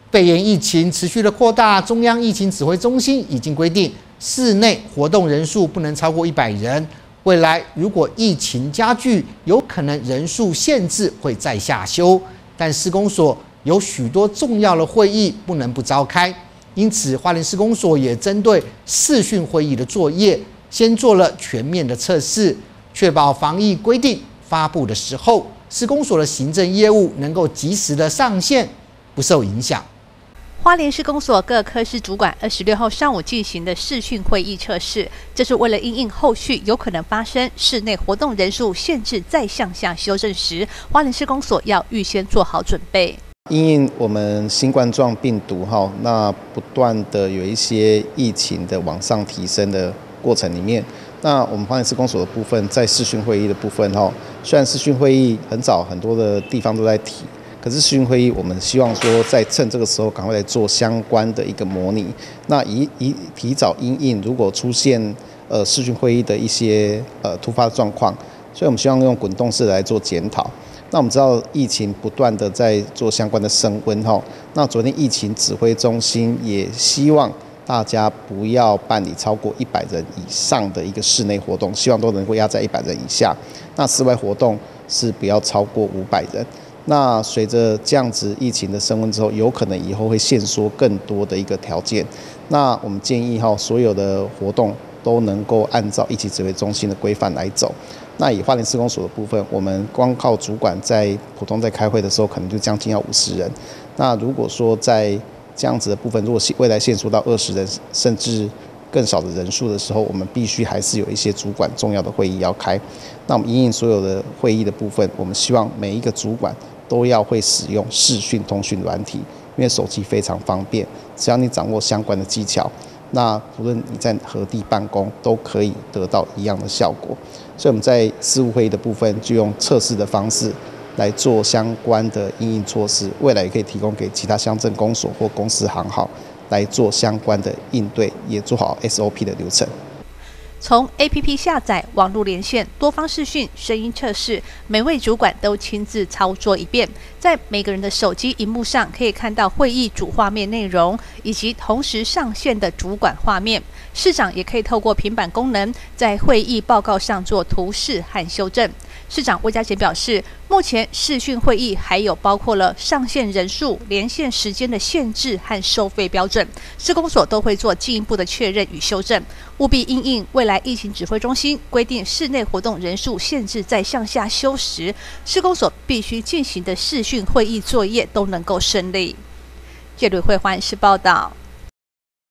肺炎疫情持续的扩大，中央疫情指挥中心已经规定，室内活动人数不能超过100人。未来如果疫情加剧，有可能人数限制会再下修。但施工所有许多重要的会议不能不召开，因此花莲施工所也针对视讯会议的作业，先做了全面的测试，确保防疫规定发布的时候，施工所的行政业务能够及时的上线，不受影响。 花莲施工所各科室主管26号上午进行的视讯会议测试，这是为了因应后续有可能发生室内活动人数限制再向下修正时，花莲施工所要预先做好准备。 因应我们新冠状病毒那不断的有一些疫情的往上提升的过程里面，那我们花莲施工所的部分，在视讯会议的部分虽然视讯会议很早很多的地方都在提。可是视讯会议，我们希望说，在趁这个时候赶快来做相关的一个模拟。那提早因应，如果出现视讯会议的一些突发状况，所以我们希望用滚动式来做检讨。那我们知道疫情不断的在做相关的升温那昨天疫情指挥中心也希望大家不要办理超过100人以上的一个室内活动，希望都能够压在100人以下。那室外活动是不要超过500人。那随着这样子疫情的升温之后，有可能以后会限缩更多的一个条件。那我们建议所有的活动都能够按照疫情指挥中心的规范来走。那以花莲施工所的部分，我们光靠主管普通在开会的时候，可能就将近要50人。那如果说在这样子的部分，如果未来限缩到20人，甚至更少的人数的时候，我们必须还是有一些主管重要的会议要开。那我们因应所有的会议的部分，我们希望每一个主管都要会使用视讯通讯软体，因为手机非常方便，只要你掌握相关的技巧，那无论你在何地办公，都可以得到一样的效果。所以我们在事务会议的部分，就用测试的方式来做相关的因应措施，未来也可以提供给其他乡镇公所或公司行号来做相关的应对，也做好 SOP 的流程。 从 APP 下载、网络连线、多方视讯、声音测试，每位主管都亲自操作一遍。在每个人的手机荧幕上，可以看到会议主画面内容，以及同时上线的主管画面。市长也可以透过平板功能，在会议报告上做图示和修正。市长魏家贤表示，目前视讯会议还有包括了上线人数、连线时间的限制和收费标准，施工所都会做进一步的确认与修正，务必因应未来疫情指挥中心规定室内活动人数限制再向下修时，施工所必须进行的视讯会议作业都能够顺利。叶吕慧环视报道。